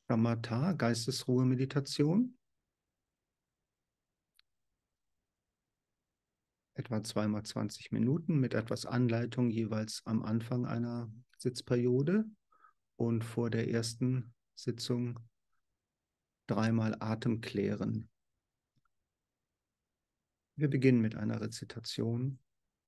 Shamatha, Geistesruhe-Meditation. Etwa 2 mal 20 Minuten mit etwas Anleitung jeweils am Anfang einer Sitzperiode und vor der ersten Sitzung 3-mal Atem klären. Wir beginnen mit einer Rezitation.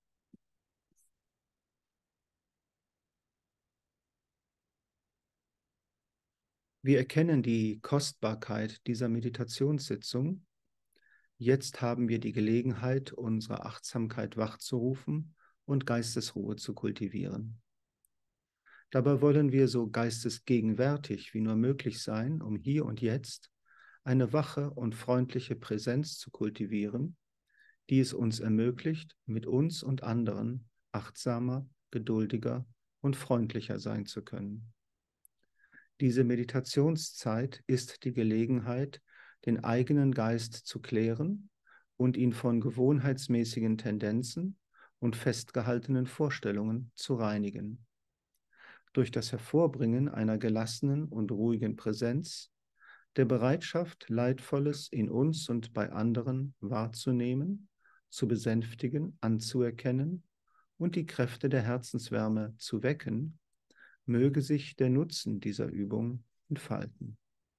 Wir erkennen die Kostbarkeit dieser Meditationssitzung. Jetzt haben wir die Gelegenheit, unsere Achtsamkeit wachzurufen und Geistesruhe zu kultivieren. Dabei wollen wir so geistesgegenwärtig wie nur möglich sein, um hier und jetzt eine wache und freundliche Präsenz zu kultivieren, die es uns ermöglicht, mit uns und anderen achtsamer, geduldiger und freundlicher sein zu können. Diese Meditationszeit ist die Gelegenheit, den eigenen Geist zu klären und ihn von gewohnheitsmäßigen Tendenzen und festgehaltenen Vorstellungen zu reinigen. Durch das Hervorbringen einer gelassenen und ruhigen Präsenz, der Bereitschaft, Leidvolles in uns und bei anderen wahrzunehmen, zu besänftigen, anzuerkennen und die Kräfte der Herzenswärme zu wecken, möge sich der Nutzen dieser Übung entfalten.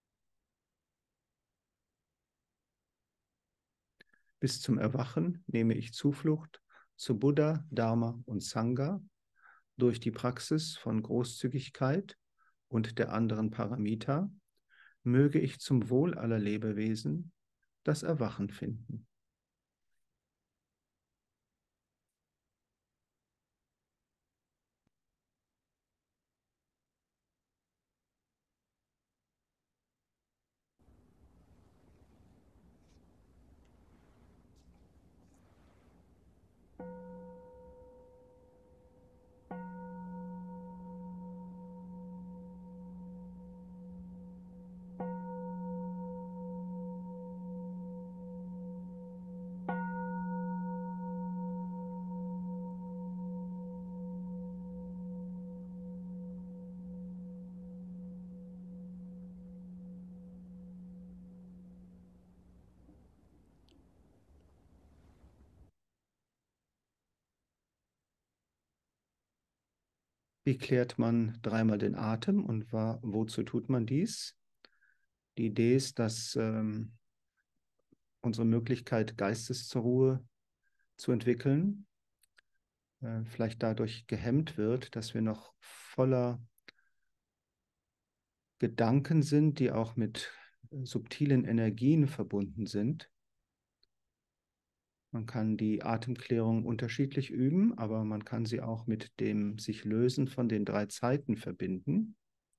Bis zum Erwachen nehme ich Zuflucht zu Buddha, Dharma und Sangha durch die Praxis von Großzügigkeit und der anderen Paramita, möge ich zum Wohl aller Lebewesen das Erwachen finden. Wie klärt man 3-mal den Atem und wozu tut man dies? Die Idee ist, dass unsere Möglichkeit, Geistes zur Ruhe zu entwickeln, vielleicht dadurch gehemmt wird, dass wir noch voller Gedanken sind, die auch mit subtilen Energien verbunden sind. Man kann die Atemklärung unterschiedlich üben, aber man kann sie auch mit dem sich lösen von den 3 Zeiten verbinden.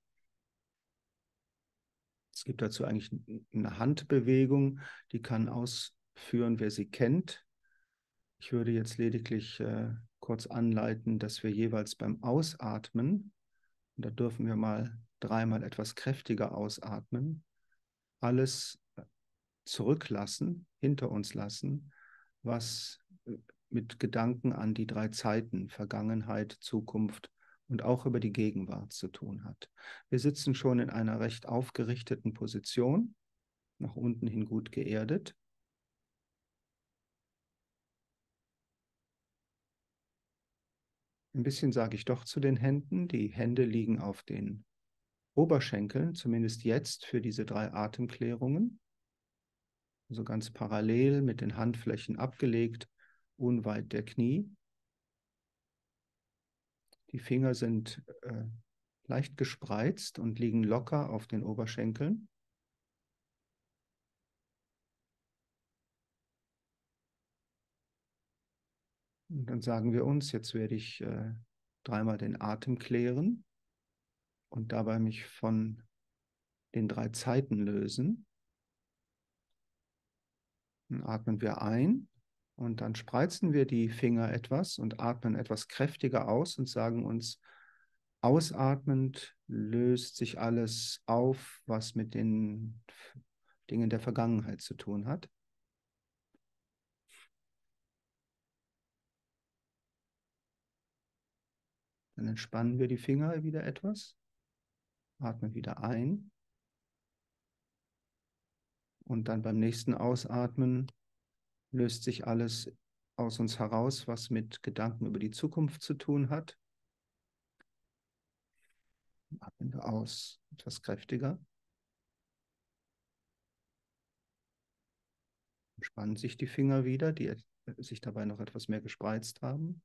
Es gibt dazu eigentlich eine Handbewegung, die kann ausführen, wer sie kennt. Ich würde jetzt lediglich kurz anleiten, dass wir jeweils beim Ausatmen, und da dürfen wir mal 3-mal etwas kräftiger ausatmen, alles zurücklassen, hinter uns lassen, was mit Gedanken an die 3 Zeiten, Vergangenheit, Zukunft und auch über die Gegenwart zu tun hat. Wir sitzen schon in einer recht aufgerichteten Position, nach unten hin gut geerdet. Ein bisschen sage ich doch zu den Händen. Die Hände liegen auf den Oberschenkeln, zumindest jetzt für diese 3 Atemklärungen. Also ganz parallel mit den Handflächen abgelegt, unweit der Knie. Die Finger sind leicht gespreizt und liegen locker auf den Oberschenkeln. Und dann sagen wir uns, jetzt werde ich 3-mal den Atem klären und dabei mich von den 3 Zeiten lösen. Dann atmen wir ein und dann spreizen wir die Finger etwas und atmen etwas kräftiger aus und sagen uns, ausatmend löst sich alles auf, was mit den Dingen der Vergangenheit zu tun hat. Dann entspannen wir die Finger wieder etwas, atmen wieder ein Und dann beim nächsten Ausatmen löst sich alles aus uns heraus, was mit Gedanken über die Zukunft zu tun hat. Atmen wir aus, etwas kräftiger. Spannen sich die Finger wieder, die sich dabei noch etwas mehr gespreizt haben.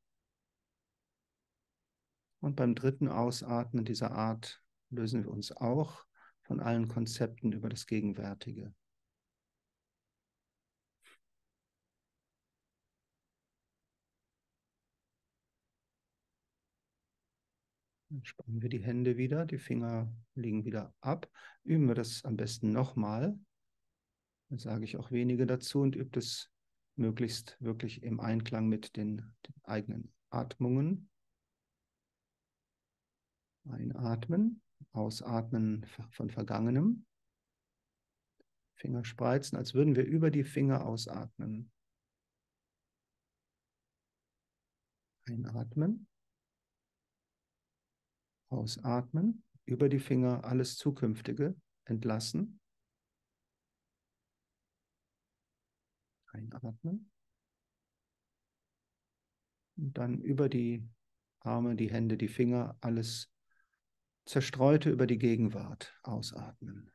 Und beim dritten Ausatmen dieser Art lösen wir uns auch von allen Konzepten über das Gegenwärtige. Dann spannen wir die Hände wieder, die Finger liegen wieder ab. Üben wir das am besten nochmal. Dann sage ich auch wenige dazu und übt es möglichst wirklich im Einklang mit den eigenen Atmungen. Einatmen, ausatmen von Vergangenem. Finger spreizen, als würden wir über die Finger ausatmen. Einatmen, ausatmen, über die Finger alles Zukünftige entlassen. Einatmen. Und dann über die Arme, die Hände, die Finger, alles Zerstreute über die Gegenwart ausatmen.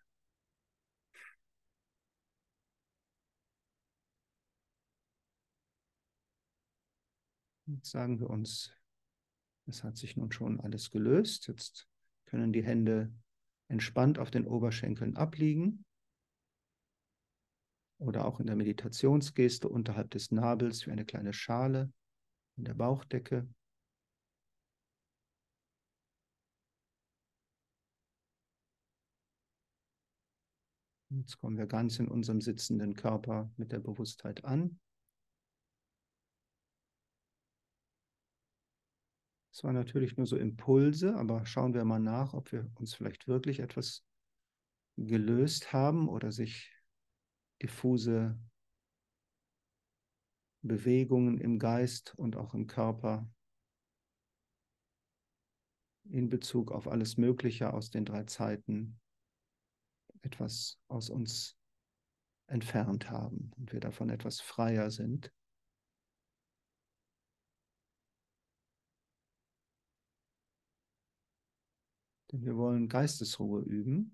Jetzt sagen wir uns, es hat sich nun schon alles gelöst. Jetzt können die Hände entspannt auf den Oberschenkeln abliegen oder auch in der Meditationsgeste unterhalb des Nabels wie eine kleine Schale in der Bauchdecke. Jetzt kommen wir ganz in unserem sitzenden Körper mit der Bewusstheit an. Es waren natürlich nur so Impulse, aber schauen wir mal nach, ob wir uns vielleicht wirklich etwas gelöst haben oder sich diffuse Bewegungen im Geist und auch im Körper in Bezug auf alles Mögliche aus den drei Zeiten etwas aus uns entfernt haben und wir davon etwas freier sind. Denn wir wollen Geistesruhe üben.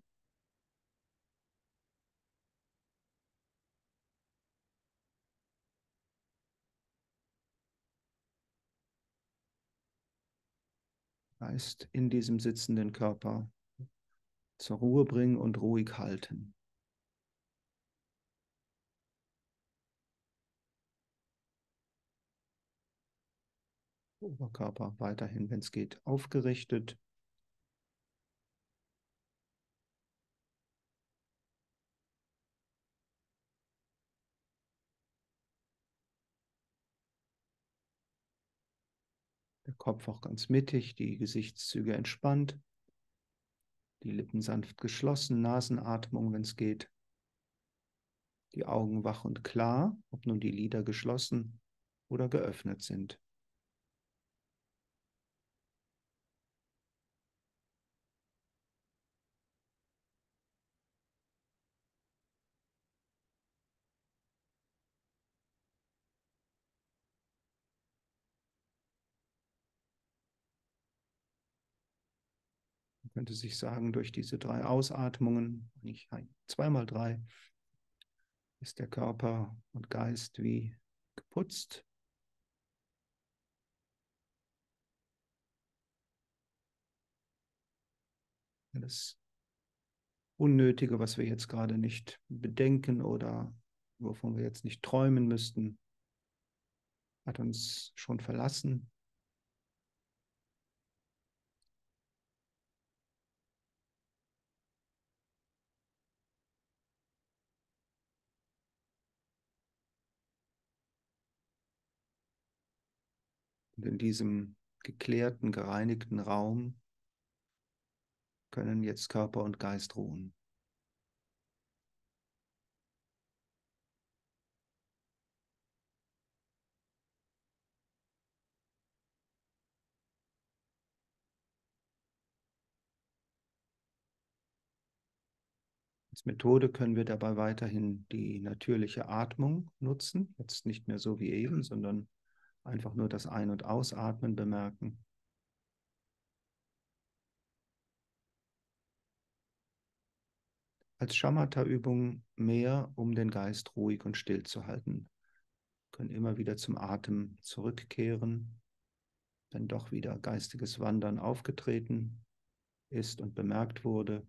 Geist in diesem sitzenden Körper zur Ruhe bringen und ruhig halten. Oberkörper weiterhin, wenn es geht, aufgerichtet. Der Kopf auch ganz mittig, die Gesichtszüge entspannt, die Lippen sanft geschlossen, Nasenatmung, wenn es geht. Die Augen wach und klar, ob nun die Lider geschlossen oder geöffnet sind. Man könnte sich sagen, durch diese drei Ausatmungen, nicht zweimal drei, ist der Körper und Geist wie geputzt. Das Unnötige, was wir jetzt gerade nicht bedenken oder wovon wir jetzt nicht träumen müssten, hat uns schon verlassen. Und in diesem geklärten, gereinigten Raum können jetzt Körper und Geist ruhen. Als Methode können wir dabei weiterhin die natürliche Atmung nutzen. Jetzt nicht mehr so wie eben, sondern einfach nur das Ein- und Ausatmen bemerken. Als Shamatha-Übung mehr, um den Geist ruhig und still zu halten. Wir können immer wieder zum Atem zurückkehren, wenn doch wieder geistiges Wandern aufgetreten ist und bemerkt wurde.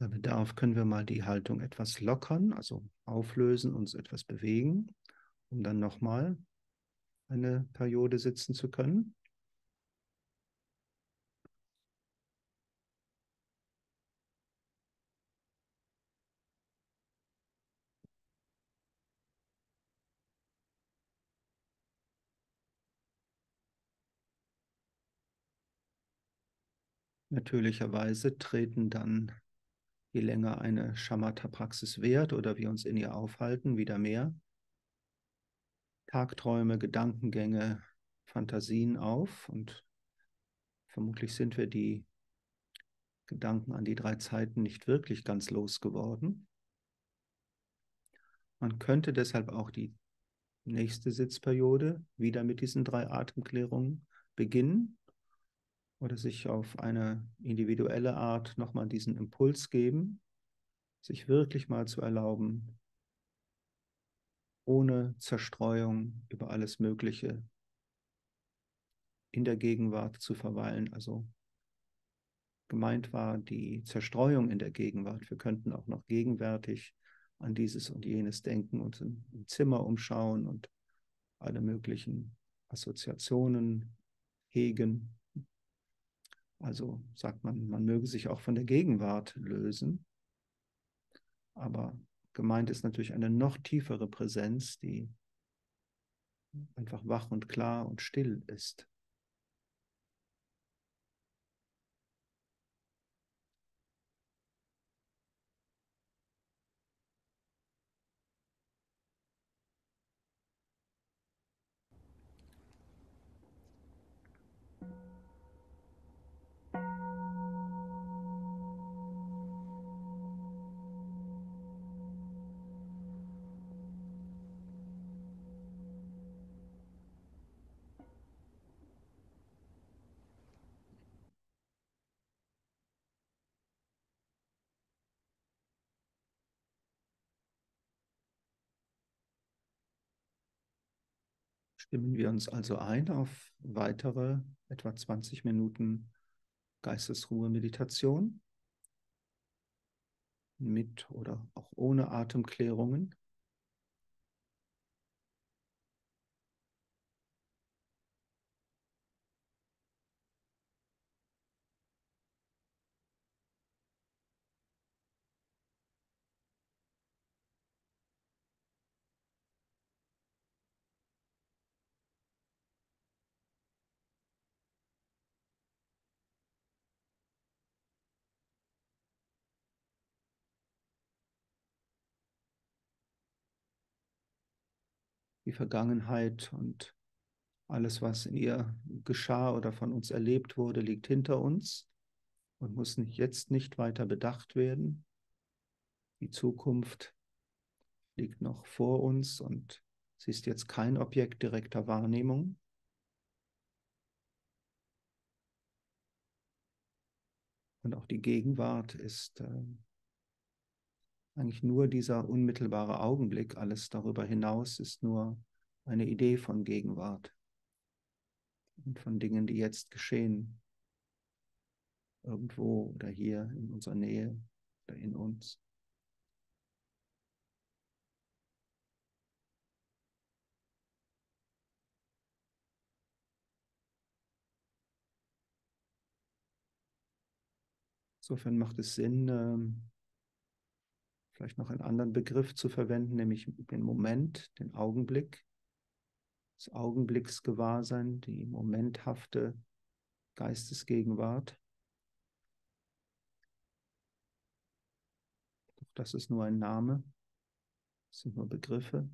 Bei Bedarf können wir mal die Haltung etwas lockern, also auflösen, uns etwas bewegen, um dann nochmal eine Periode sitzen zu können. Natürlicherweise treten dann, je länger eine Shamatha-Praxis währt oder wir uns in ihr aufhalten, wieder mehr Tagträume, Gedankengänge, Fantasien auf. Und vermutlich sind wir die Gedanken an die drei Zeiten nicht wirklich ganz losgeworden. Man könnte deshalb auch die nächste Sitzperiode wieder mit diesen drei Atemklärungen beginnen oder sich auf eine individuelle Art nochmal diesen Impuls geben, sich wirklich mal zu erlauben, ohne Zerstreuung über alles Mögliche in der Gegenwart zu verweilen. Also gemeint war die Zerstreuung in der Gegenwart. Wir könnten auch noch gegenwärtig an dieses und jenes denken und im Zimmer umschauen und alle möglichen Assoziationen hegen. Also sagt man, man möge sich auch von der Gegenwart lösen. Aber gemeint ist natürlich eine noch tiefere Präsenz, die einfach wach und klar und still ist. Stimmen wir uns also ein auf weitere etwa 20 Minuten Geistesruhe-Meditation mit oder auch ohne Atemklärungen. Die Vergangenheit und alles, was in ihr geschah oder von uns erlebt wurde, liegt hinter uns und muss jetzt nicht weiter bedacht werden. Die Zukunft liegt noch vor uns und sie ist jetzt kein Objekt direkter Wahrnehmung. Und auch die Gegenwart ist eigentlich nur dieser unmittelbare Augenblick. Alles darüber hinaus ist nur eine Idee von Gegenwart und von Dingen, die jetzt geschehen, irgendwo oder hier in unserer Nähe oder in uns. Insofern macht es Sinn, vielleicht noch einen anderen Begriff zu verwenden, nämlich den Moment, den Augenblick, das Augenblicksgewahrsein, die momenthafte Geistesgegenwart. Doch das ist nur ein Name, das sind nur Begriffe.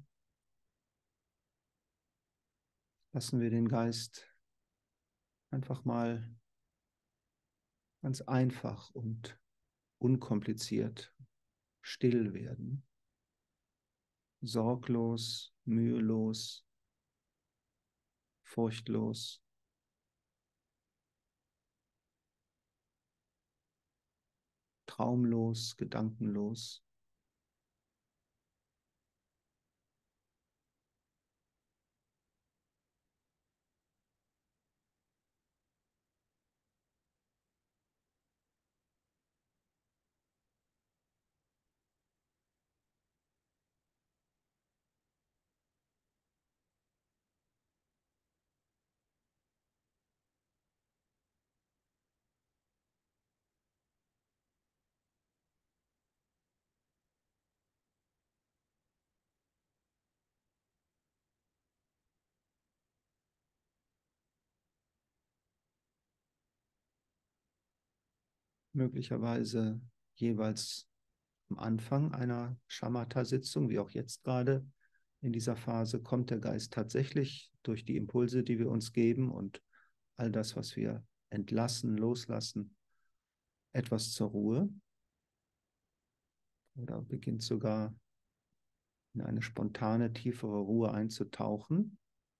Lassen wir den Geist einfach mal ganz einfach und unkompliziert still werden, sorglos, mühelos, furchtlos. Traumlos, gedankenlos. möglicherweise jeweils am Anfang einer Shamatha-Sitzung, wie auch jetzt gerade in dieser Phase, kommt der Geist tatsächlich durch die Impulse, die wir uns geben und all das, was wir entlassen, loslassen, etwas zur Ruhe oder beginnt sogar in eine spontane, tiefere Ruhe einzutauchen.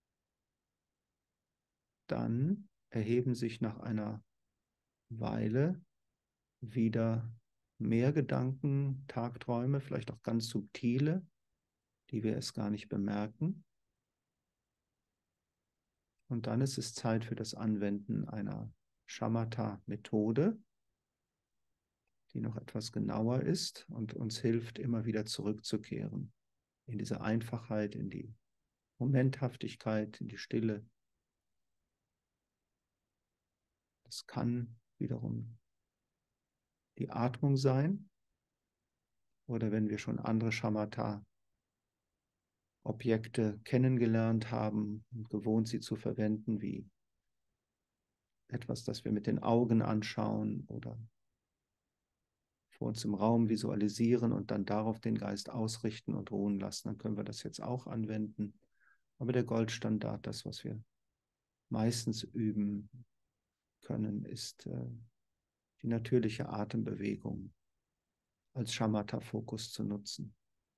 Dann erheben sich nach einer Weile wieder mehr Gedanken, Tagträume, vielleicht auch ganz subtile, die wir erst gar nicht bemerken. Und dann ist es Zeit für das Anwenden einer Shamatha-Methode, die noch etwas genauer ist und uns hilft, immer wieder zurückzukehren in diese Einfachheit, in die Momenthaftigkeit, in die Stille. Das kann wiederum die Atmung sein oder wenn wir schon andere Shamatha-Objekte kennengelernt haben und gewohnt, sie zu verwenden, wie etwas, das wir mit den Augen anschauen oder vor uns im Raum visualisieren und dann darauf den Geist ausrichten und ruhen lassen, dann können wir das jetzt auch anwenden. Aber der Goldstandard, das, was wir meistens üben können, ist die natürliche Atembewegung als Shamatha-Fokus zu nutzen,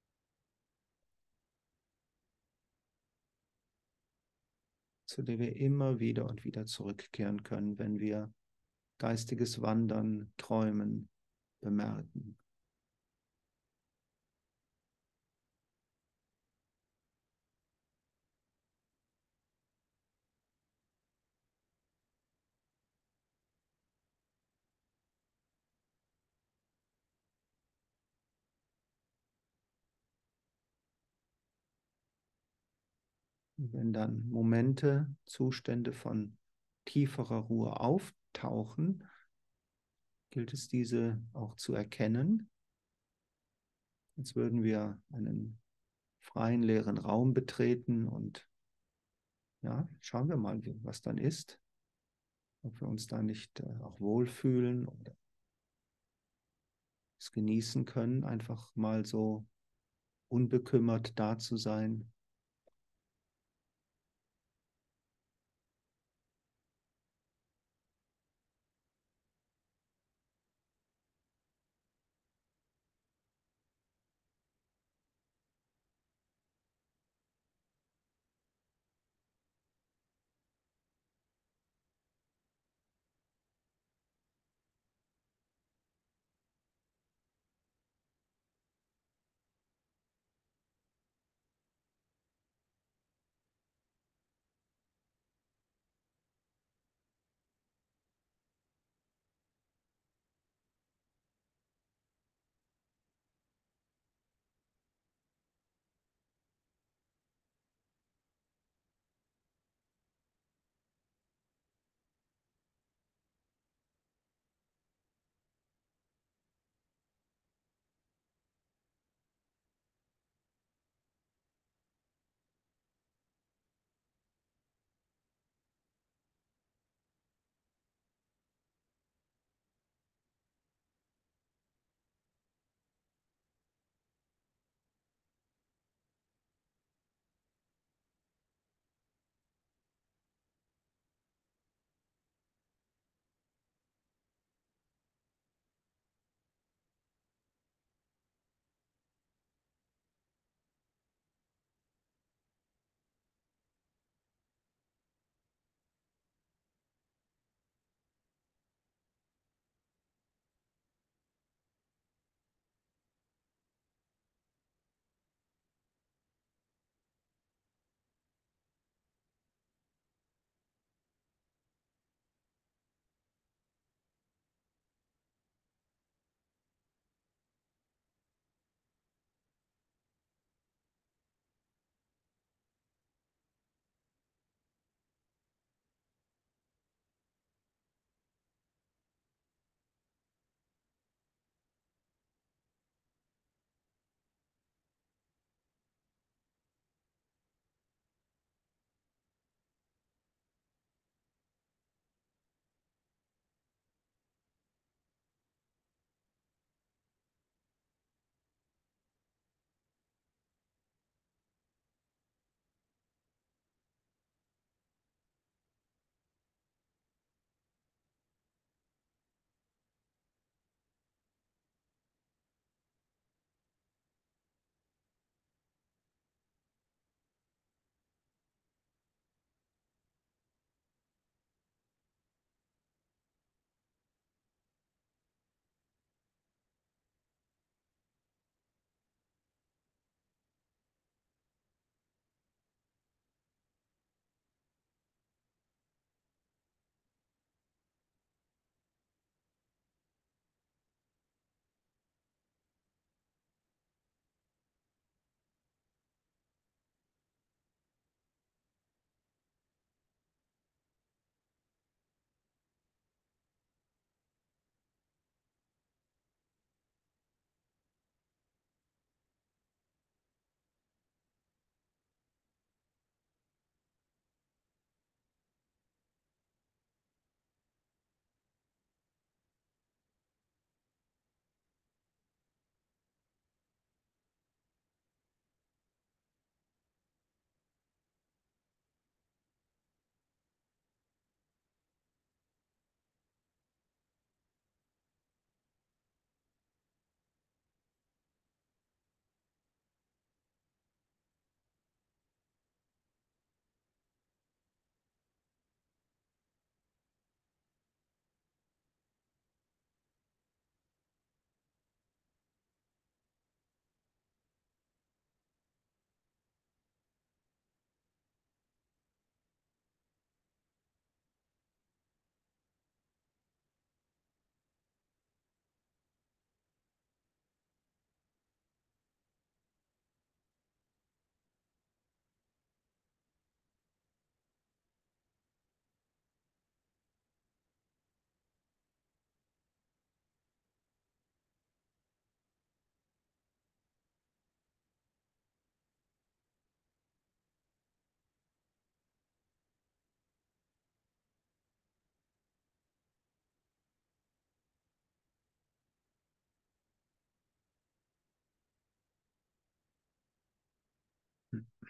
zu der wir immer wieder und wieder zurückkehren können, wenn wir geistiges Wandern, Träumen bemerken. Wenn dann Momente, Zustände von tieferer Ruhe auftauchen, gilt es, diese auch zu erkennen. Jetzt würden wir einen freien, leeren Raum betreten und ja, schauen wir mal, was dann ist, ob wir uns da nicht auch wohlfühlen oder es genießen können, einfach mal so unbekümmert da zu sein.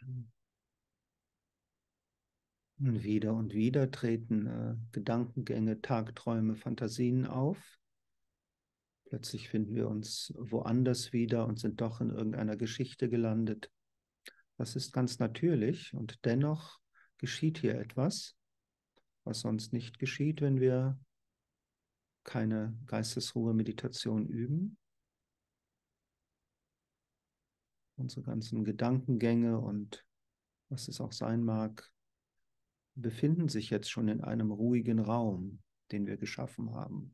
Und wieder treten Gedankengänge, Tagträume, Fantasien auf. Plötzlich finden wir uns woanders wieder und sind doch in irgendeiner Geschichte gelandet. Das ist ganz natürlich und dennoch geschieht hier etwas, was sonst nicht geschieht, wenn wir keine Geistesruhe, Meditation üben. Unsere ganzen Gedankengänge und was es auch sein mag, befinden sich jetzt schon in einem ruhigen Raum, den wir geschaffen haben.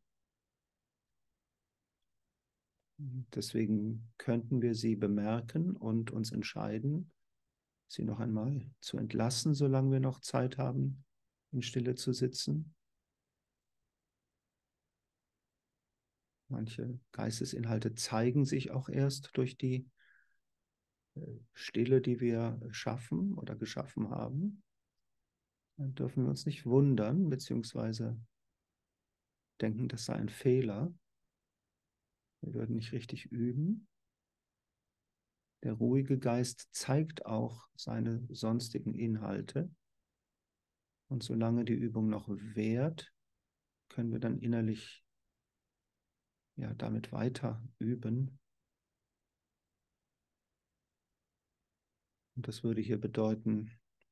Deswegen könnten wir sie bemerken und uns entscheiden, sie noch einmal zu entlassen, solange wir noch Zeit haben, in Stille zu sitzen. Manche Geistesinhalte zeigen sich auch erst durch die Stille, die wir schaffen oder geschaffen haben. Dann dürfen wir uns nicht wundern, beziehungsweise denken, das sei ein Fehler. Wir würden nicht richtig üben. Der ruhige Geist zeigt auch seine sonstigen Inhalte. Und solange die Übung noch währt, können wir dann innerlich ja, damit weiter üben. Und das würde hier bedeuten,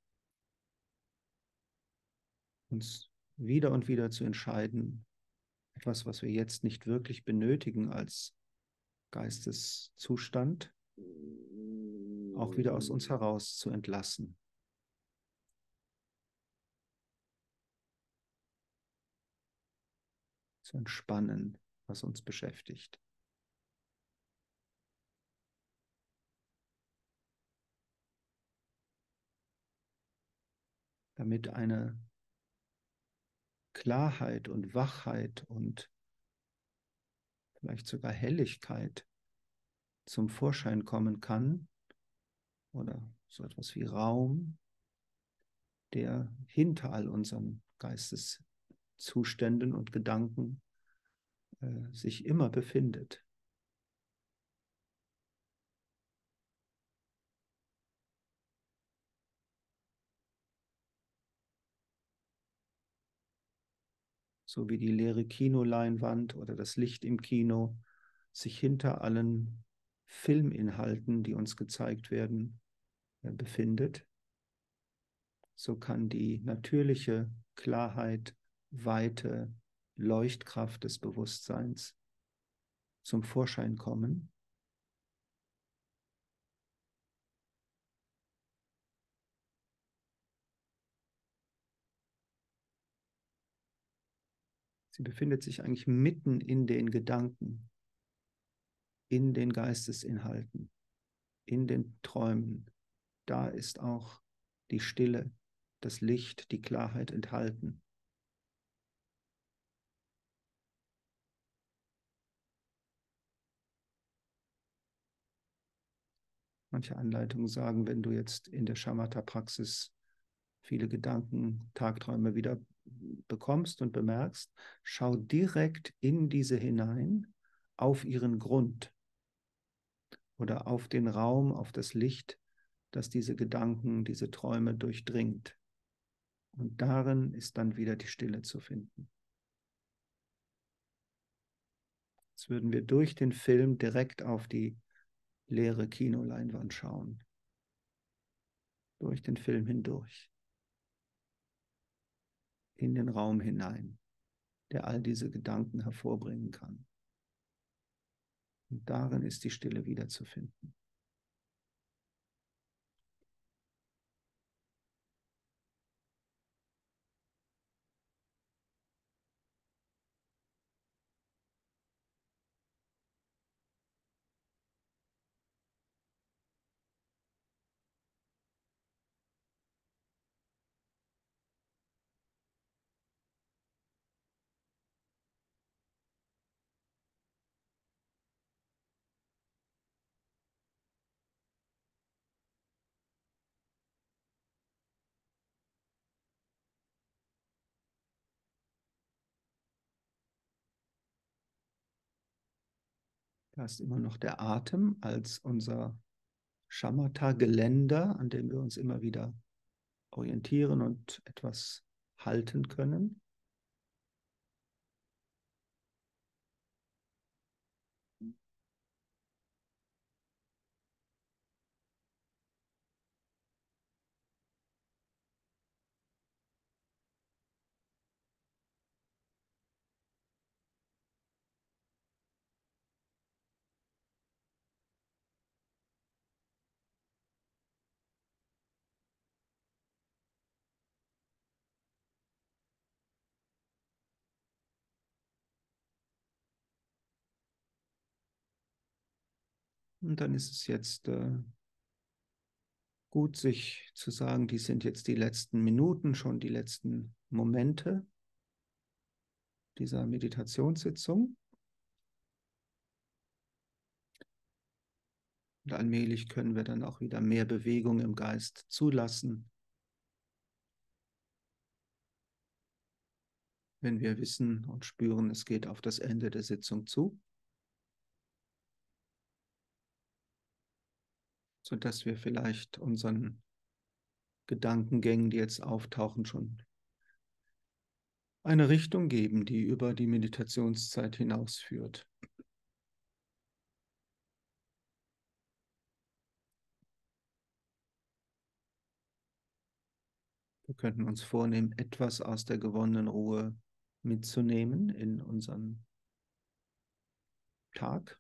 uns wieder und wieder zu entscheiden, etwas, was wir jetzt nicht wirklich benötigen als Geisteszustand, auch wieder aus uns heraus zu entlassen, zu entspannen, was uns beschäftigt. Damit eine Klarheit und Wachheit und vielleicht sogar Helligkeit zum Vorschein kommen kann oder so etwas wie Raum, der hinter all unseren Geisteszuständen und Gedanken sich immer befindet. So wie die leere Kinoleinwand oder das Licht im Kino sich hinter allen Filminhalten, die uns gezeigt werden, befindet, so kann die natürliche Klarheit, Weite, Leuchtkraft des Bewusstseins zum Vorschein kommen. Sie befindet sich eigentlich mitten in den Gedanken, in den Geistesinhalten, in den Träumen. Da ist auch die Stille, das Licht, die Klarheit enthalten. Manche Anleitungen sagen, wenn du jetzt in der Shamatha-Praxis viele Gedanken, Tagträume wieder bekommst und bemerkst, schau direkt in diese hinein, auf ihren Grund oder auf den Raum, auf das Licht, das diese Gedanken, diese Träume durchdringt. Und darin ist dann wieder die Stille zu finden. Jetzt würden wir durch den Film direkt auf die leere Kinoleinwand schauen. Durch den Film hindurch. In den Raum hinein, der all diese Gedanken hervorbringen kann. Und darin ist die Stille wiederzufinden. Da ist immer noch der Atem als unser Shamatha-Geländer, an dem wir uns immer wieder orientieren und etwas halten können. Und dann ist es jetzt gut, sich zu sagen, dies sind jetzt die letzten Minuten, schon die letzten Momente dieser Meditationssitzung. Und allmählich können wir dann auch wieder mehr Bewegung im Geist zulassen, wenn wir wissen und spüren, es geht auf das Ende der Sitzung zu, sodass wir vielleicht unseren Gedankengängen, die jetzt auftauchen, schon eine Richtung geben, die über die Meditationszeit hinausführt. Wir könnten uns vornehmen, etwas aus der gewonnenen Ruhe mitzunehmen in unseren Tag.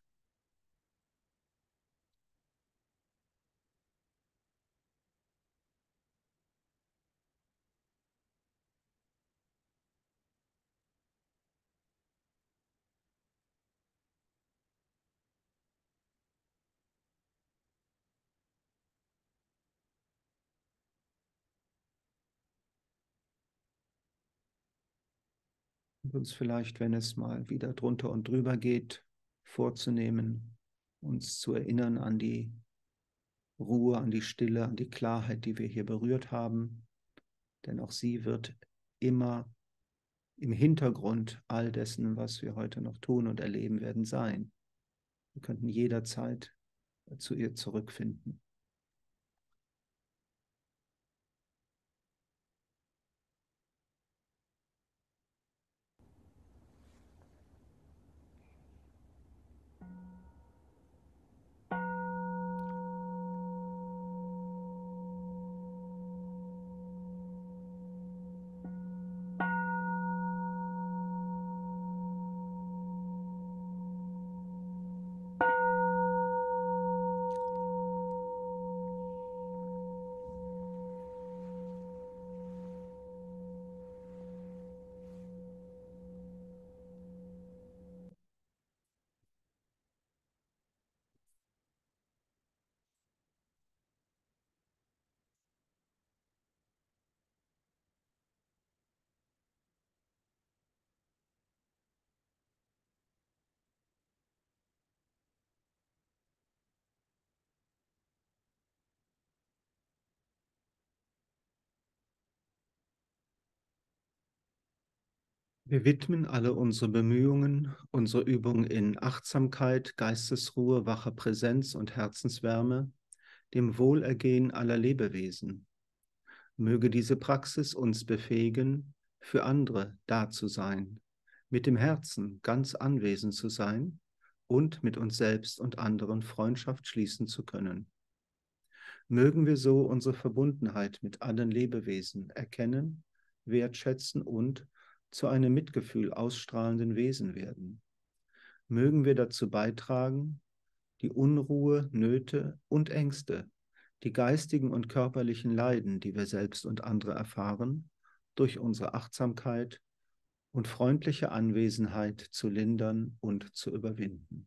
Und uns vielleicht, wenn es mal wieder drunter und drüber geht, vorzunehmen, uns zu erinnern an die Ruhe, an die Stille, an die Klarheit, die wir hier berührt haben. Denn auch sie wird immer im Hintergrund all dessen, was wir heute noch tun und erleben werden, sein. Wir könnten jederzeit zu ihr zurückfinden. Wir widmen alle unsere Bemühungen, unsere Übung in Achtsamkeit, Geistesruhe, wacher Präsenz und Herzenswärme dem Wohlergehen aller Lebewesen. Möge diese Praxis uns befähigen, für andere da zu sein, mit dem Herzen ganz anwesend zu sein und mit uns selbst und anderen Freundschaft schließen zu können. Mögen wir so unsere Verbundenheit mit allen Lebewesen erkennen, wertschätzen und zu einem Mitgefühl ausstrahlenden Wesen werden. Mögen wir dazu beitragen, die Unruhe, Nöte und Ängste, die geistigen und körperlichen Leiden, die wir selbst und andere erfahren, durch unsere Achtsamkeit und freundliche Anwesenheit zu lindern und zu überwinden.